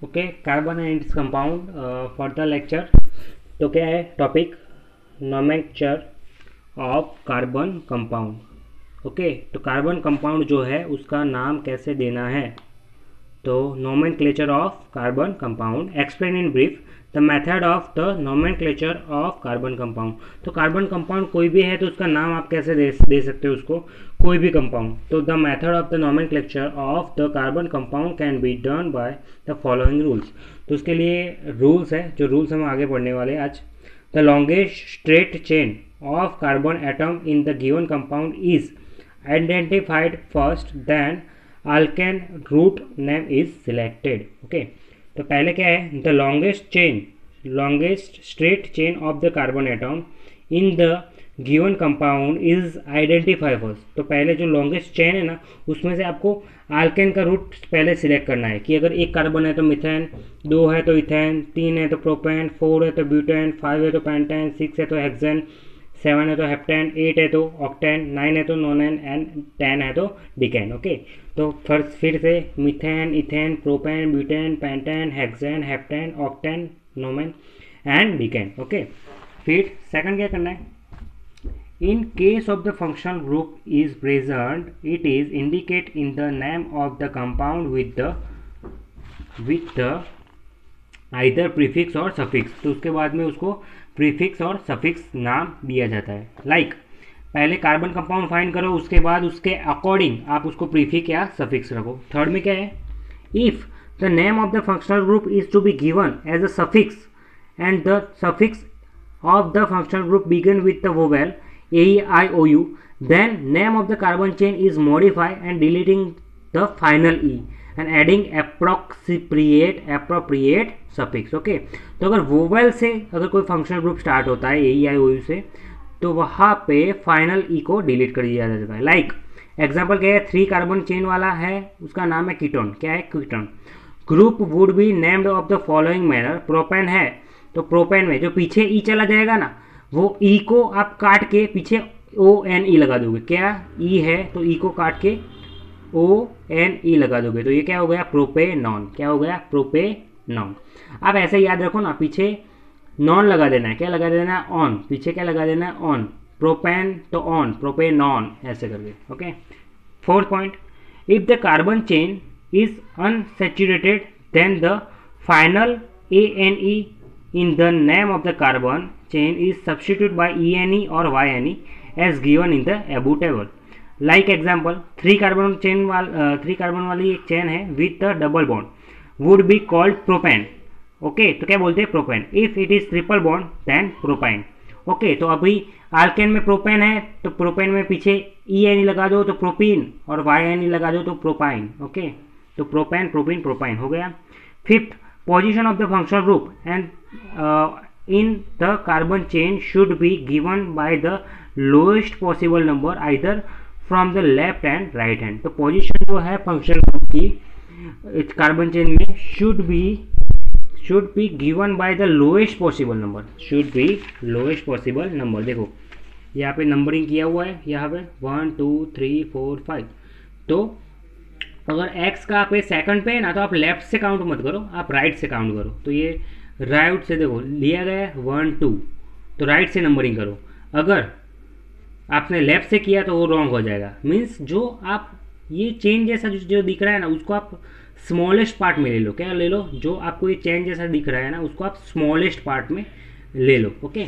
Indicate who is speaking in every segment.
Speaker 1: Okay, carbon and its compound for the lecture. तो क्या है topic? Nomenclature of carbon compound. Okay, तो carbon compound जो है उसका नाम कैसे देना है। तो nomenclature of carbon compound, explain in brief the method of the nomenclature of carbon compound. तो कार्बन कंपाउंड कोई भी है तो उसका नाम आप कैसे दे सकते हो उसको, कोई भी कंपाउंड। तो the method of the nomenclature of the carbon compound can be done by the following rules. तो उसके लिए रूल्स है, जो रूल्स हम आगे पढ़ने वाले हैं आज। The longest straight chain of carbon atom in the given compound is identified first, then alkane root name is selected. Okay, तो पहले क्या है? The longest straight chain of the carbon atom in the given compound is identify first. तो पहले जो longest chain है ना, उसमें से आपको अल्केन का रूट पहले सिलेक्ट करना है कि अगर एक कार्बन है तो मिथेन, 2 है तो इथेन, 3 है तो प्रोपेन, 4 है तो ब्यूटेन, 5 है तो पेंटेन, 6 है तो हेक्सेन, 7 है तो हेप्टेन, 8 है तो ऑक्टेन, 9 है तो नोनेन एंड 10 है तो डिकेन। ओके, तो फिर से methane, ethane, propane, butane, pentane, hexane, heptane, octane, nonane and decane. Okay, फिर सेकंड क्या करना है? In case of the functional group is present, it is indicate in the name of the compound with the either prefix और suffix। तो उसके बाद में उसको प्रीफिक्स और सफिक्स नाम दिया जाता है। लाइक पहले कार्बन कंपाउंड फाइंड करो, उसके बाद उसके अकॉर्डिंग आप उसको प्रीफिक्स या सफिक्स रखो। थर्ड में क्या है? If the name of the functional group is to be given as a suffix and the suffix of the functional group begin with the vowel A, E, I, O, U, then name of the carbon chain is modified and deleting the final E and adding appropriate suffix। Okay, तो अगर vowel से अगर कोई functional group start होता है ए, ई, आई, ओ, you से, तो वहाँ पे फाइनल ई को डिलीट कर दिया जाता है। लाइक एग्जाम्पल क्या है? 3 कार्बन चेन वाला है, उसका नाम है कीटोन। क्या है? Ketone. Group would be named of the following manner. Propane है तो प्रोपेन में जो पीछे ई चला जाएगा ना, वो ई को आप काट के पीछे ओ एन ई लगा दोगे। क्या ई है तो ई को काट के ओ एन ई लगा दोगे, तो ये क्या हो गया? प्रोपेनॉन। क्या हो गया? प्रोपेनॉन। अब ऐसे याद रखो ना, पीछे नॉन लगा देना है। क्या लगा देना है? ऑन। पीछे क्या लगा देना है? ऑन। प्रोपेन तो ऑन, प्रोपेनॉन ऐसे करके। Okay, fourth point, if the carbon chain is unsaturated then the final A N E in the name of the carbon chain is substituted by ENE or YNE as given in the above table। Like example, 3 carbon वाली एक chain है with the double bond would be called propane। Okay, तो क्या बोलते हैं? Propane. If it is triple bond then propyne. Okay, तो अभी Alcaine में प्रोपेन है तो प्रोपेन में पीछे ENE लगा दो तो प्रोपीन, और YNE लगा दो तो प्रोपाइन। ओके, तो प्रोपेन, प्रोपीन, प्रोपाइन हो गया। Fifth, position of the functional group and in the carbon chain should be given by the lowest possible number either from the left and right hand। तो position जो है functional group की carbon chain में should be given by the lowest possible number। should be lowest possible number। देखो यहाँ पे numbering किया हुआ है, यहाँ पे 1 2 3 4 5। तो अगर x का पे सेकंड पे है ना, तो आप लेफ्ट से काउंट मत करो, आप राइट से काउंट करो। तो ये राइट से देखो लिया गया है 1 2, तो राइट से नंबरिंग करो। अगर आपने लेफ्ट से किया तो वो रॉन्ग हो जाएगा। मीन्स जो आप ये चेन जैसा जो दिख रहा है ना, उसको आप स्मॉलेस्ट पार्ट में ले लो। क्या ले लो? जो आपको ये चेन जैसा दिख रहा है ना, उसको आप स्मॉलेस्ट पार्ट में ले लो। ओके,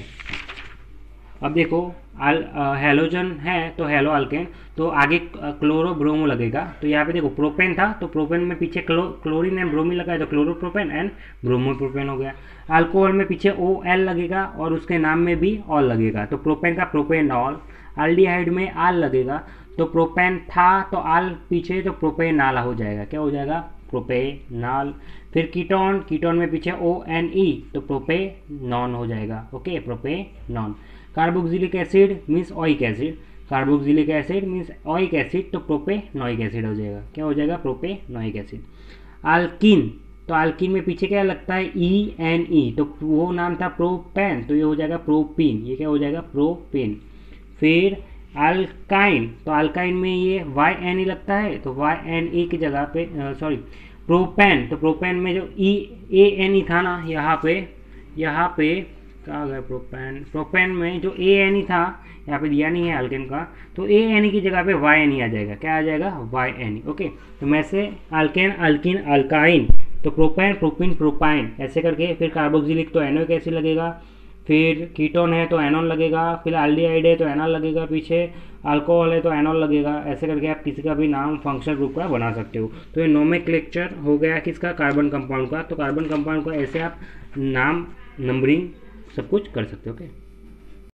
Speaker 1: अब देखो हेलोजन है तो हेलो अल्केन, तो आगे क्लोरो ब्रोमो लगेगा। तो यहाँ पे देखो प्रोपेन था तो प्रोपेन में पीछे क्लोरीन एंड ब्रोमीन लगा है तो क्लोरोप्रोपेन एंड ब्रोमोप्रोपेन हो गया। अल्कोहल में पीछे ओ एल लगेगा और उसके नाम में भी ऑल लगेगा, तो प्रोपेन का प्रोपेनॉल। अल्डिहाइड में आल लगेगा तो प्रोपेन था तो आल पीछे तो प्रोपेनाल हो जाएगा। क्या हो जाएगा? प्रोपेनाल। फिर कीटोन में पीछे ओ एन ई तो प्रोपेनॉन हो जाएगा। Okay, propanone. Carboxylic acid means oic acid, carboxylic acid means oic acid तो प्रोपेनोइक एसिड हो जाएगा। क्या हो जाएगा? Propanoic acid. अल्कीन, तो अल्कीन में पीछे क्या लगता है? ENE, तो वो नाम था प्रोपेन, तो ये हो जाएगा प्रोपीन। ये क्या हो जाएगा? प्रोपेन। फिर अल्काइन, तो अल्काइन में ये YNE लगता है तो YNE की जगह पे प्रोपेन, तो प्रोपेन में जो EANE था ना, यहाँ पे कहाँ गया प्रोपेन, प्रोपेन में जो ANE था यहाँ पे दिया नहीं है अल्केन का, तो ANE की जगह पे YNE आ जाएगा। क्या आ जाएगा? YNE। ओके, तो मैं से अल्केन, अल्किन, अल्काइन, तो प्रोपेन, प्रोपिन, प्रोपाइन ऐसे करके, फिर कार्बोक्सिलिक तो एनोइक एसिड लगेगा, फिर कीटोन है तो एनॉन लगेगा, फिर एल्डिहाइड है तो एनॉल लगेगा, पीछे अल्कोहल है तो एनॉल लगेगा। ऐसे करके आप किसी का भी नाम फंक्शनल ग्रुप का बना सकते हो। तो ये नोमेनक्लेचर हो गया किसका? कार्बन कंपाउंड का। तो कार्बन कंपाउंड को ऐसे आप नाम, नंबरिंग सब कुछ कर सकते हो। ओके।